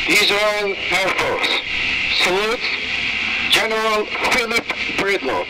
Hazor Air Force. Salute, General Philip Breedlove.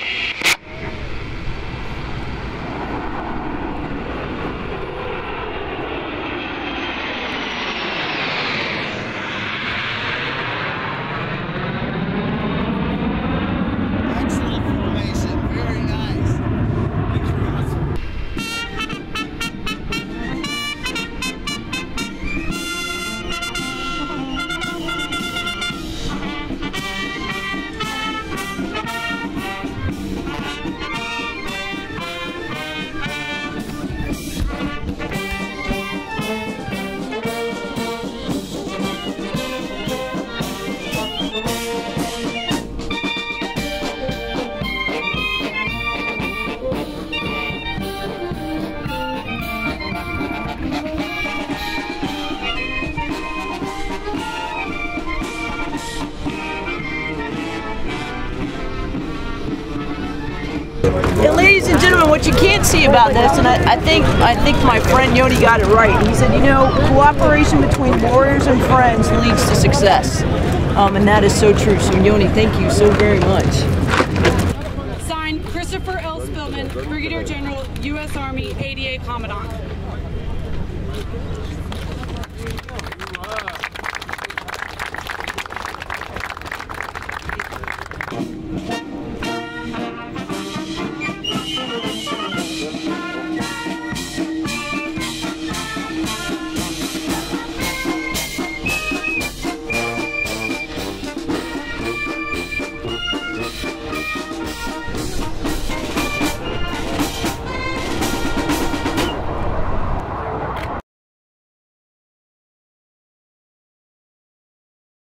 And ladies and gentlemen, what you can't see about this, and I think my friend Yoni got it right. He said, you know, cooperation between warriors and friends leads to success, and that is so true. So Yoni, thank you so very much. Signed, Christopher L. Spillman, Brigadier General, U.S. Army, ADA Commandant.